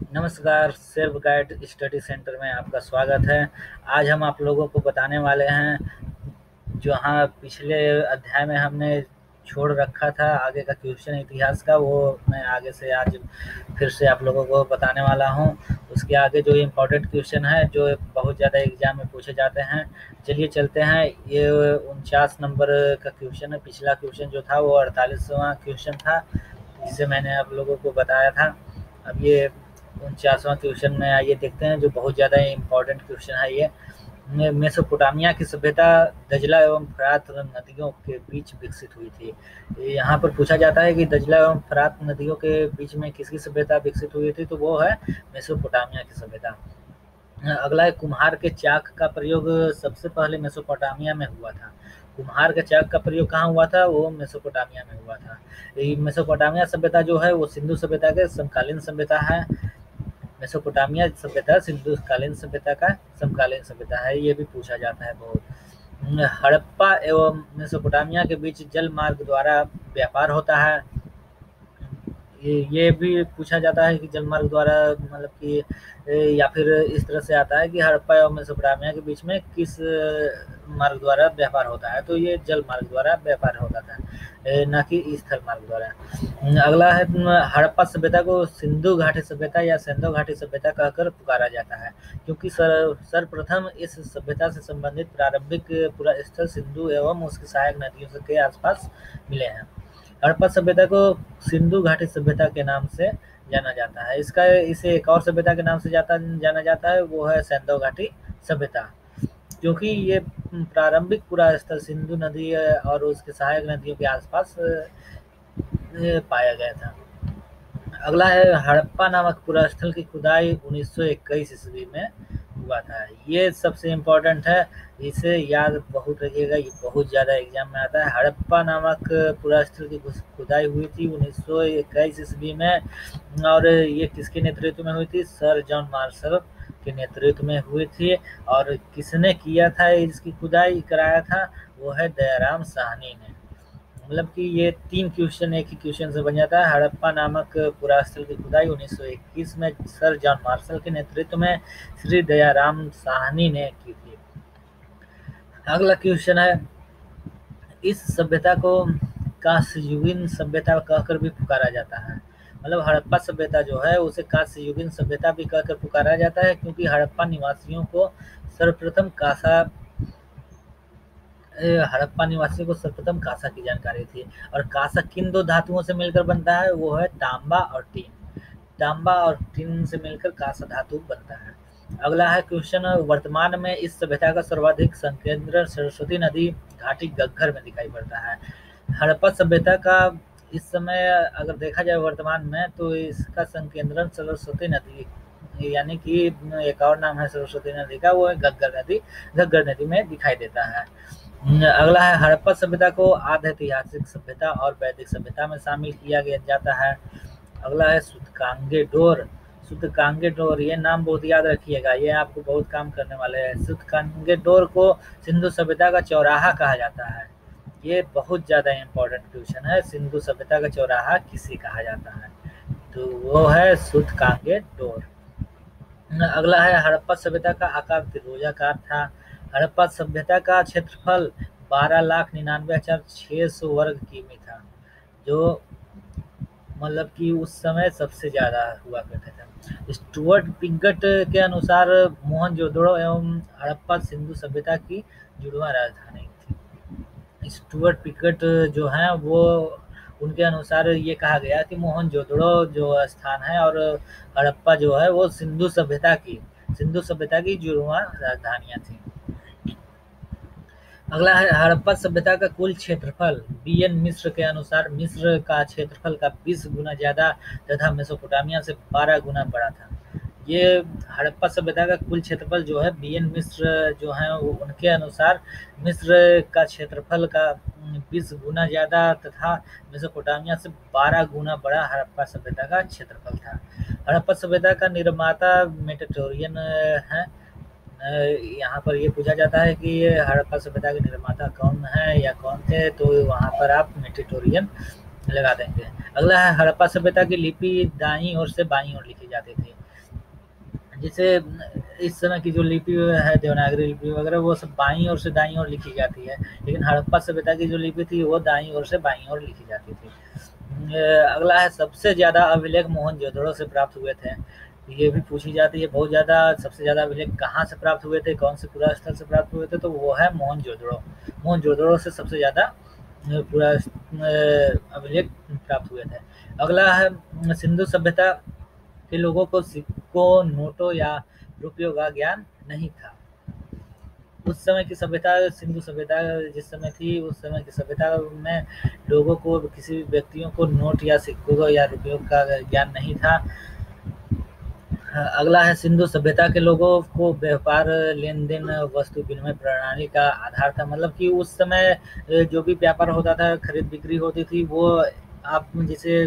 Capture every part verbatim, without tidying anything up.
नमस्कार, self guide study centre में आपका स्वागत है। आज हम आप लोगों को बताने वाले हैं, जहाँ पिछले अध्याय में हमने छोड़ रखा था आगे का क्वेश्चन इतिहास का, वो मैं आगे से आज फिर से आप लोगों को बताने वाला हूँ। उसके आगे जो इम्पोर्टेंट क्वेश्चन है, जो बहुत ज़्यादा एग्जाम में पूछे जाते हैं। चलिए चलते हैं। ये उनचास नंबर का क्वेश्चन है। पिछला क्वेश्चन जो था वो अड़तालीसवां क्वेश्चन था, जिसे मैंने आप लोगों को बताया था। अब ये उनचासवां क्वेश्चन में आइए देखते हैं, जो बहुत ज़्यादा इम्पोर्टेंट क्वेश्चन है। ये मेसोपोटामिया की सभ्यता दजला एवं फरात नदियों के बीच विकसित हुई थी। यहाँ पर पूछा जाता है कि दजला एवं फरात नदियों के बीच में किसकी सभ्यता विकसित हुई थी, तो वो है मेसोपोटामिया की सभ्यता। अगला है, कुम्हार के चाक का प्रयोग सबसे पहले मेसोपोटामिया में हुआ था। कुम्हार के चाक का प्रयोग कहाँ हुआ था? वो मेसोपोटामिया में हुआ था। ये मेसोपोटामिया सभ्यता जो है वो सिंधु सभ्यता के समकालीन सभ्यता है। मेसोपोटामिया सभ्यता सिंधु कालीन सभ्यता का समकालीन सभ्यता है। ये भी पूछा जाता है बहुत। हड़प्पा एवं मेसोपोटामिया के बीच जल मार्ग द्वारा व्यापार होता है। ये ये भी पूछा जाता है कि जल मार्ग द्वारा मतलब कि या फिर इस तरह से आता है कि हड़प्पा एवं मेसोपोटामिया के बीच में किस मार्ग द्वारा व्यापार होता है, तो ये जल मार्ग द्वारा व्यापार होता था, न कि स्थल मार्ग द्वारा। अगला है, हड़प्पा सभ्यता को सिंधु घाटी सभ्यता या सिंधु घाटी सभ्यता कहकर पुकारा जाता है, क्योंकि सर सर्वप्रथम इस सभ्यता से संबंधित प्रारंभिक पुरा स्थल सिंधु एवं उसकी सहायक नदियों के आसपास मिले हैं। हड़प्पा सभ्यता को सिंधु घाटी सभ्यता के नाम से जाना जाता है। इसका इसे एक और सभ्यता के नाम से जाता जाना जाता है, वो है सिंधु घाटी सभ्यता, क्योंकि ये प्रारंभिक पुरा स्थल सिंधु नदी और उसके सहायक नदियों के आसपास पाया गया था। अगला है, हड़प्पा नामक पुरा स्थल की खुदाई उन्नीस सौ इक्कीस ईस्वी में हुआ था। ये सबसे इम्पोर्टेंट है, इसे याद बहुत रखिएगा, ये बहुत ज़्यादा एग्जाम में आता है। हड़प्पा नामक पुरा स्थल की खुदाई हुई थी उन्नीस सौ इक्कीस ईस्वी में, और ये किसके नेतृत्व में हुई थी? सर जॉन मार्शल के नेतृत्व में हुई थी। और किसने किया था इसकी खुदाई कराया था? वो है दयाराम साहनी ने। मतलब कि ये तीन क्वेश्चन एक ही क्वेश्चन से बन जाता है। हड़प्पा नामक पुरा स्थल की खुदाई उन्नीस सौ इक्कीस में सर जॉन मार्शल के नेतृत्व में श्री दयाराम साहनी ने की थी। अगला क्वेश्चन है, इस सभ्यता को कांस्ययुगीन सभ्यता कहकर भी पुकारा जाता है। मतलब हड़प्पा सभ्यता जो है उसे कांस्ययुगीन सभ्यता भी कहकर पुकारा जाता है, क्योंकि हड़प्पा निवासियों को सर्वप्रथम कांसा हड़प्पा निवासियों को सर्वप्रथम कांसा की जानकारी थी। और कांसा किन दो धातुओं से मिलकर बनता है? वो है तांबा और टीन। तांबा और टीन से मिलकर कांसा धातु बनता है। अगला है क्वेश्चन, वर्तमान में इस सभ्यता का सर्वाधिक संकेंद्रण सरस्वती नदी घाटी घग्गर में दिखाई पड़ता है। हड़प्पा सभ्यता का इस समय अगर देखा जाए वर्तमान में, तो इसका संकेंद्रण सरस्वती नदी, यानी कि एक और नाम है सरस्वती नदी का, वो है घग्गर नदी, घग्गर नदी में दिखाई देता है। अगला है, हड़प्पा सभ्यता को आद्य ऐतिहासिक सभ्यता और वैदिक सभ्यता में शामिल किया गया जाता है। अगला है, सूतकांगेडोर। सूतकांगेडोर, ये नाम बहुत याद रखिएगा, ये आपको बहुत काम करने वाले हैं। सूतकांगेडोर को सिंधु सभ्यता का चौराहा कहा जाता है। ये बहुत ज़्यादा इम्पोर्टेंट क्वेश्चन है, सिंधु सभ्यता का चौराहा किसे कहा जाता है? तो वो है सूतकांगेडोर। अगला है, हड़प्पा सभ्यता का आकार त्रिभुजाकार था। हड़प्पा सभ्यता का क्षेत्रफल बारह लाख निन्यानवे हजार छः सौ वर्ग किमी था, जो मतलब कि उस समय सबसे ज़्यादा हुआ करता था। स्टुअर्ट पिगट के अनुसार मोहनजोदड़ो एवं हड़प्पा सिंधु सभ्यता की जुड़वा राजधानी थी। स्टुअर्ट पिगट जो हैं वो उनके अनुसार ये कहा गया कि मोहनजोदड़ो जो स्थान है और हड़प्पा जो है वो सिंधु सभ्यता की सिंधु सभ्यता की जुड़वा राजधानियाँ थी। अगला है, हड़प्पा सभ्यता का कुल क्षेत्रफल बी एन मिश्र के अनुसार मिस्र का क्षेत्रफल का बीस गुना ज़्यादा तथा मेसोपोटामिया से बारह गुना बड़ा था। ये हड़प्पा सभ्यता का कुल क्षेत्रफल जो है बी एन मिश्र जो है उनके अनुसार मिस्र का क्षेत्रफल का बीस गुना ज़्यादा तथा मेसोपोटामिया से बारह गुना बड़ा हड़प्पा सभ्यता का क्षेत्रफल था। हड़प्पा सभ्यता का निर्माता मेडिटेरेनियन है। यहाँ पर ये पूछा जाता है कि ये हड़प्पा सभ्यता के निर्माता कौन है या कौन थे, तो वहाँ पर आप मेडिटेरेनियन लगा देंगे। अगला है, हड़प्पा सभ्यता की लिपि दाईं ओर से बाईं ओर लिखी जाती थी। जैसे इस समय की जो लिपि है देवनागरी लिपि वगैरह वो सब बाईं ओर से दाईं ओर लिखी जाती है, लेकिन हड़प्पा सभ्यता की जो लिपि थी वो दाईं ओर से बाईं ओर लिखी जाती थी। अगला है सबसे ज़्यादा अभिलेख मोहनजोदड़ो से प्राप्त हुए थे। ये भी पूछी जाती है बहुत ज़्यादा, सबसे ज़्यादा अभिलेख कहाँ से प्राप्त हुए थे, कौन से पुरा स्थल से प्राप्त हुए थे, तो वो है मोहनजोदड़ो। मोहनजोदड़ो से सबसे ज़्यादा पूरा अभिलेख प्राप्त हुए थे। अगला है सिंधु सभ्यता के लोगों को सिक्कों, नोटों या रुपयों का ज्ञान नहीं था। उस समय की सभ्यता, सिंधु सभ्यता जिस समय थी, उस समय की सभ्यता में लोगों को, किसी व्यक्तियों को नोट या सिक्कों या रुपयों का ज्ञान नहीं था। अगला है सिंधु सभ्यता के लोगों को व्यापार, लेन-देन, वस्तु विनिमय प्रणाली का आधार था। मतलब कि उस समय जो भी व्यापार होता था, खरीद बिक्री होती थी, वो आप जैसे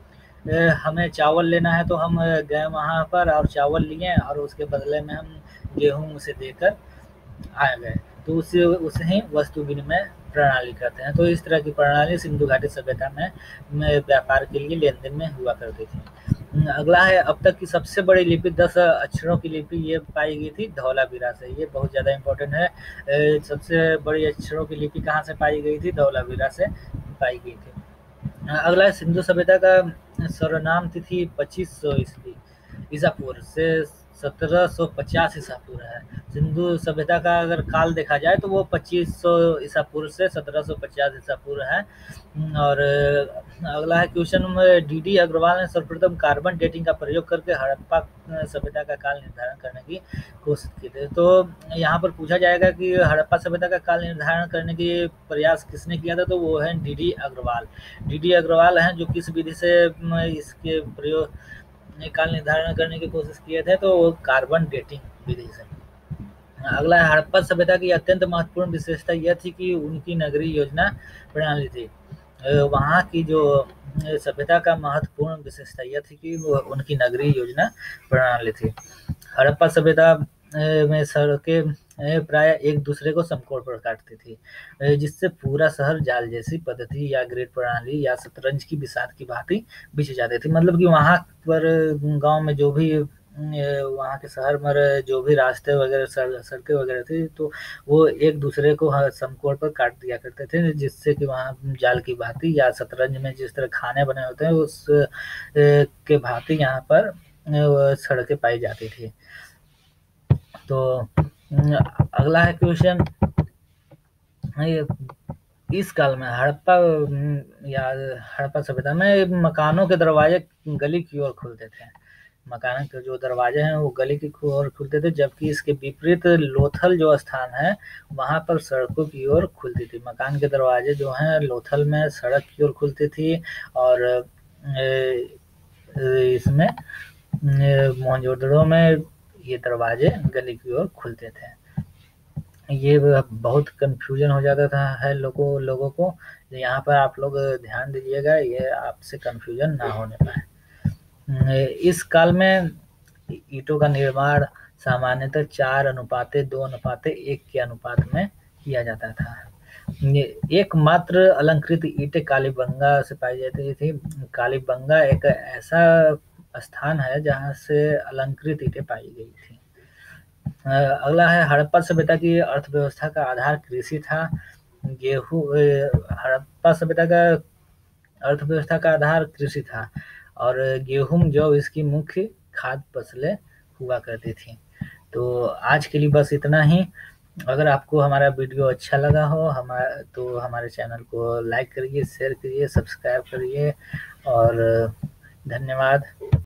हमें चावल लेना है तो हम गए वहाँ पर और चावल लिए और उसके बदले में हम गेहूँ उसे देकर आ गए, तो उसे उसे ही वस्तु विनिमय प्रणाली कहते हैं। तो इस तरह की प्रणाली सिंधु घाटी सभ्यता में, में व्यापार के लिए लेन-देन में हुआ करती थी। अगला है अब तक की सबसे बड़ी लिपि दस अक्षरों की लिपि ये पाई गई थी धौलावीरा से। ये बहुत ज़्यादा इम्पोर्टेंट है। सबसे बड़ी अक्षरों की लिपि कहाँ से पाई गई थी? धौलावीरा से पाई गई थी। अगला है सिंधु सभ्यता का सर्वनाम तिथि पच्चीस सौ ईस्वी ईसा पूर्व से सत्रह सौ पचास ईसा पूर्व है। सिंधु सभ्यता का अगर काल देखा जाए तो वो पच्चीस सौ ईसा पूर्व से सत्रह सौ पचास ईसा पूर्व है। और अगला है क्वेश्चन में डी डी अग्रवाल ने सर्वप्रथम कार्बन डेटिंग का प्रयोग करके हड़प्पा सभ्यता का काल निर्धारण करने की कोशिश की थी। तो यहाँ पर पूछा जाएगा कि हड़प्पा सभ्यता का काल निर्धारण करने की प्रयास किसने किया था, तो वो है D D Agarwal. D D Agarwal हैं जो किस विधि से इसके प्रयोग काल निर्धारण करने की कोशिश किए थे, तो वो कार्बन डेटिंग विधि से। अगला है हड़प्पा सभ्यता की अत्यंत महत्वपूर्ण विशेषता यह थी कि उनकी नगरीय योजना प्रणाली थी। वहाँ की जो सभ्यता का महत्वपूर्ण विशेषता यह थी कि वो उनकी नगरीय योजना प्रणाली थी। हड़प्पा सभ्यता में सड़कें प्राय एक दूसरे को समकोण पर काटती थी, जिससे पूरा शहर जाल जैसी पद्धति या ग्रिड प्रणाली या शतरंज की बिसात की भांति बिछ जाती थी। मतलब कि वहाँ पर गांव में जो भी वहाँ के शहर में जो भी रास्ते वगैरह सड़कें वगैरह थी, तो वो एक दूसरे को समकोण पर काट दिया करते थे, जिससे कि वहाँ जाल की भांति या शतरंज में जिस तरह खाने बने होते हैं उस के भांति यहाँ पर सड़कें पाई जाती थी। तो अगला है क्वेश्चन, इस काल में हड़प्पा या हड़प्पा सभ्यता में मकानों के दरवाजे गली की ओर खुलते थे। मकान के जो दरवाजे हैं वो गली की ओर खुलते थे, जबकि इसके विपरीत लोथल जो स्थान है वहाँ पर सड़कों की ओर खुलती थी। मकान के दरवाजे जो हैं लोथल में सड़क की ओर खुलती थी, और इसमें मोहनजोदड़ो में ये दरवाजे गली की ओर खुलते थे। ये बहुत कंफ्यूजन हो जाता था है लोगों लोगों को। यहाँ पर आप लोग ध्यान दीजिएगा, ये आपसे कंफ्यूजन ना होने पाए। इस काल में ईंटों का निर्माण सामान्यतः चार अनुपाते दो अनुपाते एक के अनुपात में किया जाता था। एकमात्र अलंकृत ईंटें कालीबंगा से पाई जाती थी। कालीबंगा एक ऐसा स्थान है जहाँ से अलंकृत ईंटें पाई गई थी। अगला है हड़प्पा सभ्यता की अर्थव्यवस्था का आधार कृषि था। गेहूं हड़प्पा सभ्यता का अर्थव्यवस्था का आधार कृषि था, और गेहूं जौ इसकी मुख्य खाद्य फसलें हुआ करती थी। तो आज के लिए बस इतना ही। अगर आपको हमारा वीडियो अच्छा लगा हो हमारा तो हमारे चैनल को लाइक करिए, शेयर करिए, सब्सक्राइब करिए, और धन्यवाद।